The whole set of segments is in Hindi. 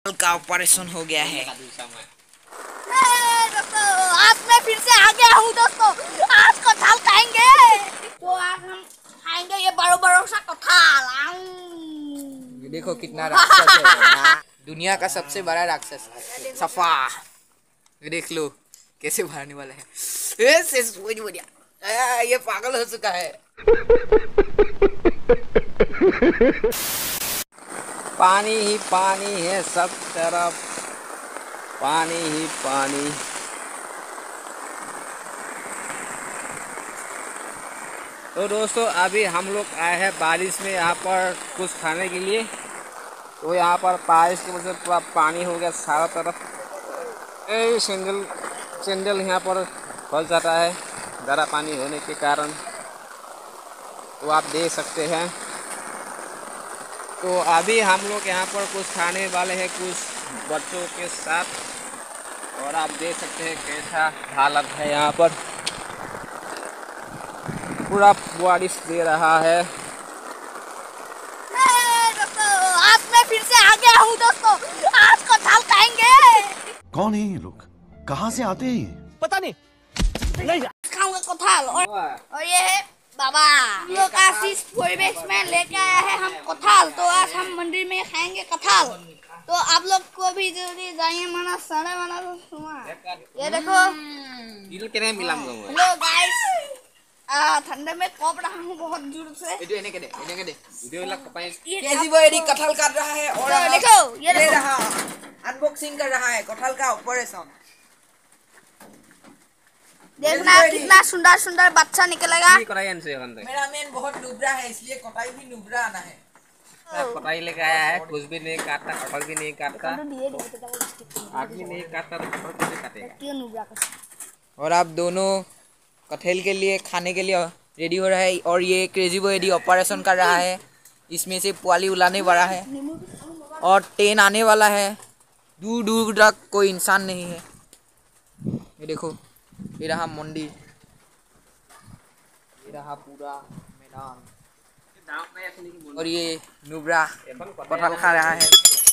का ऑपरेशन हो गया है। दोस्तों आज मैं फिर से आ गया हूँ दोस्तों। आज कटहल खाएंगे। तो आज हम खाएंगे ये बड़ो बड़ो सा कटहल। देखो कितना राक्षस है। दुनिया का सबसे बड़ा राक्षस सफा। देख लो कैसे मारने वाला है। ये पागल हो चुका है। पानी ही पानी है, सब तरफ पानी ही पानी। तो दोस्तों अभी हम लोग आए हैं बारिश में यहाँ पर कुछ खाने के लिए। तो यहाँ पर बारिश की वजह से पूरा पानी हो गया सारा तरफ। सैंडल यहाँ पर फंस जाता है ज़्यादा पानी होने के कारण। तो आप देख सकते हैं। तो अभी हम लोग यहाँ पर कुछ खाने वाले हैं कुछ बच्चों के साथ। और आप देख सकते हैं कैसा हालत है यहाँ पर। पूरा बारिश दे रहा है। दोस्तों आज मैं फिर से आ गया हूँ दोस्तों। आज कटहल खाएंगे। कौन है ये लोग, कहाँ से आते हैं? पता नहीं खाऊंगा कटहल। और ये है बाबा लोग आशीष परिवेश में लेके आया है हम कटहल। तो आज हम मंदिर में खाएंगे कटहल। तो आप लोग को भी जल्दी जाइए मना सारे मना ये देखो। हेलो गाइस, ठंडे में कॉप रहा हूँ बहुत जोर से। कटहल काट रहा है और तो देखो ये ले देखो। रहा अनबॉक्सिंग कर रहा है कटहल का ऑपरेशन। देखना कितना सुंदर सुंदर बच्चा निकलेगा। मेरा मेन बहुत नुबरा है इसलिए कटाई भी नुबरा आना है। कटाई लेके आया है, कुछ भी नहीं काटता, कटहल भी नहीं काटता, आदमी नहीं काटता तो कटहल कैसे काटेगा। और आप दोनों कटहल के लिए खाने के लिए रेडी हो रहा है। और ये क्रेजी बॉय यदि ऑपरेशन कर रहा है। इसमें से पुआली उलाने वाला है और ट्रेन आने वाला है। दूर दूर तक कोई इंसान नहीं है। ये देखो ये रहा मंडी, ये रहा पूरा मैदान। और ये नुबरा कटहल खा रहा है।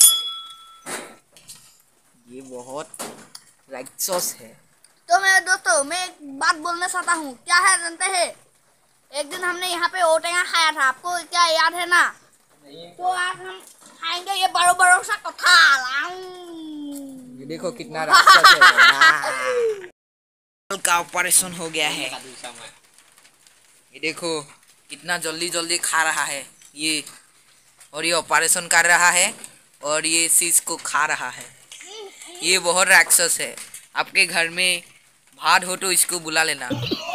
ये बहुत राक्षस है। तो मैं दोस्तों मैं एक बात बोलना चाहता हूँ। क्या है जानते हैं, एक दिन हमने यहाँ पे ओटेगा खाया था, आपको क्या याद है ना? तो आज हम खाएंगे ये बड़ो बड़ो सा कटहल। ये देखो कितना राक्षस है। का ऑपरेशन हो गया है। ये देखो कितना जल्दी जल्दी खा रहा है ये। और ये ऑपरेशन कर रहा है और ये चीज को खा रहा है। ये बहुत राक्षस है। आपके घर में भात हो तो इसको बुला लेना।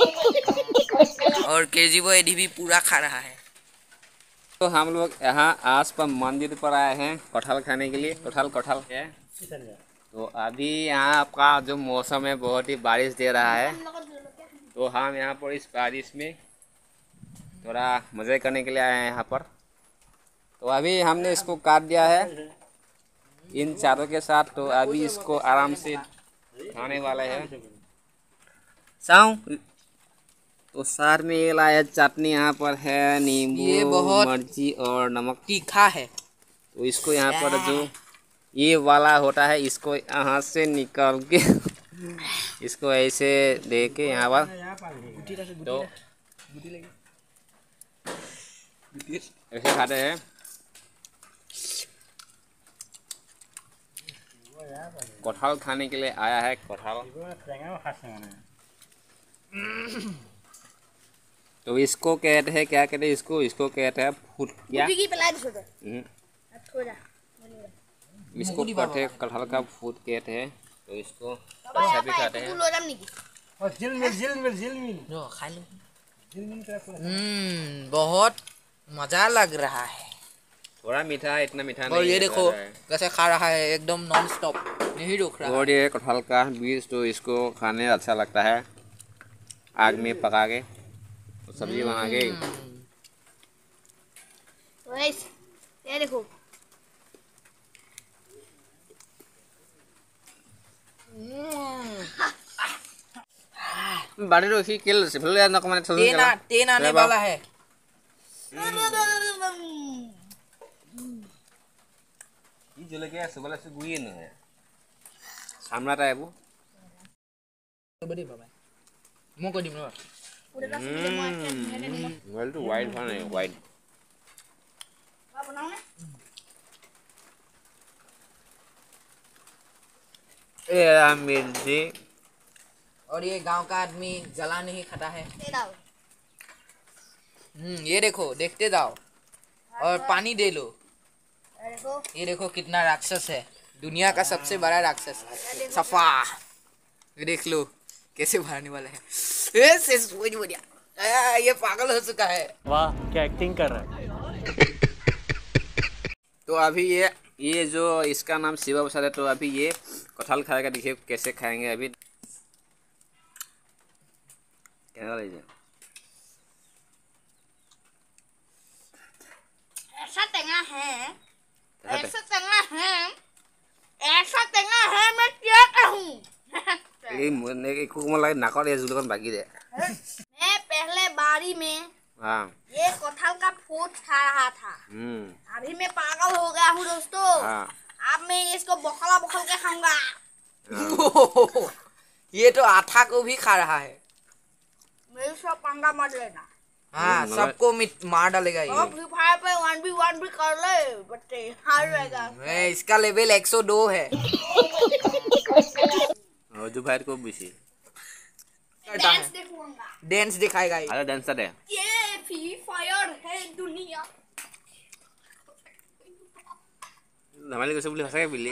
और केजी बॉय भी पूरा खा रहा है। तो हम लोग यहाँ आस पर मंदिर पर आए हैं कटहल खाने के लिए। कटहल है। तो अभी यहाँ आपका जो मौसम है बहुत ही बारिश दे रहा है। तो हम यहाँ पर इस बारिश में थोड़ा मज़े करने के लिए आए हैं यहाँ पर। तो अभी हमने इसको काट दिया है इन चारों के साथ। तो अभी इसको आराम से खाने वाला है। तो साथ में ये लाया चटनी यहाँ पर है, नींबू, मिर्ची और नमक। तीखा है। तो इसको यहाँ पर जो ये वाला होता है इसको यहाँ से निकाल के इसको ऐसे दे के यहाँ पर तो ऐसे खाते हैं। कटहल खाने के लिए आया है कटहल। तो इसको कहते हैं क्या कहते हैं इसको कहते हैं फूट। क्या इसको कहते हैं कटहल का फूट कहते हैं। तो इसको अच्छा भी खाते हैं। बहुत मजा लग रहा है। थोड़ा मीठा है, इतना मीठा नहीं। और ये देखो कैसे खा रहा है, एकदम नॉन स्टॉप नहीं रुक रहा। और ये कटहल का बीज तो इसको खाने अच्छा लगता है आग में पका के तो सब्जी बना के। ये देखो बाड़ी रखी किल से भले ना कमाने चल गया। तेन आने वाला है। জলকীয়া চবলে গুৰিয়ে নহয় চামৰা টাইপ মই কৈ দিম ৰবা মোবাইলটো ৱাইড হোৱা নাই ৱাইড मिर्ची और ये गांव का आदमी जला नहीं खाता है ये देखो देखते जाओ और पानी दे लो ये देखो कितना राक्षस है दुनिया का सबसे बड़ा राक्षस सफा ये देख लो कैसे भरने वाला है ये पागल हो चुका है वाह क्या एक्टिंग कर रहा है तो अभी ये जो इसका नाम शिवा प्रसाद है तो अभी ये कटहल खाएगा देखिए कैसे खाएंगे अभी क्या लीजिए ऐसा टेंगा है ऐसा टेंगा है ऐसा टेंगा है मैं क्या कहूँ नाकत जुलकन बाकी दे मैं पहले बारी में हाँ ये कटहल का फूट खा रहा था अभी मैं पागल हो गया हूँ दोस्तों हाँ अब मैं इसको बखला बखल के खाऊंगा ये तो आथा को भी खा रहा है मेरे से पंगा मत लेना हाँ सबको मार डालेगा ये फ्री फायर पे 1v1 भी कर ले बच्चे हार जाएगा इसका लेवल 102 है और जो भाई को बिसी डांस देखूंगा डांस दिखाएगा ये अरे डांसर है ये फ्री फायर है दुनिया हमारे को सब बोले हंसा के बिल्ली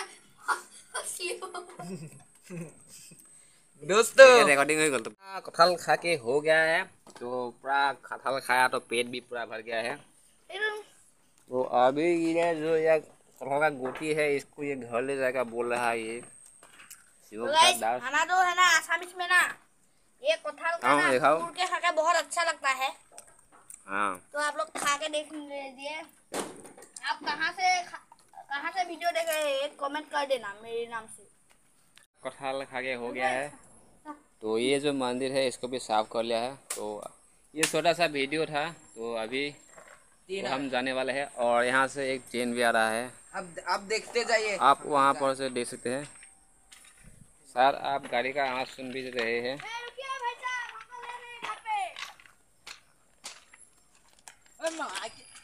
दोस्तों रिकॉर्डिंग हो गल तो कटहल खा के हो गया है तो पूरा कटहल खाया तो पेट भी पूरा भर गया है तो अभी ये जो ये कटहल का गोटी है इसको ये घर ले जाएगा बोल रहा है ये शिव प्रसाद दास खाना तो है ना आसामीज में ना ये कटहल का हाँ, ना दिखाओ। तोड़ के खा के बहुत अच्छा लगता है हाँ तो आप लोग खा के देख लीजिए आप कहाँ से वीडियो देख रहे हैं कमेंट कर देना मेरे नाम से कटहल खा के हो गया है तो ये जो मंदिर है इसको भी साफ कर लिया है तो ये छोटा सा वीडियो था तो अभी तो हम जाने वाले हैं और यहाँ से एक ट्रेन भी आ रहा है अब देखते जाइए आप वहाँ पर से देख सकते हैं सर आप गाड़ी का आवाज़ सुन भी रहे हैं रुकिए भाई साहब हमको ले रहे हैं यहाँ पे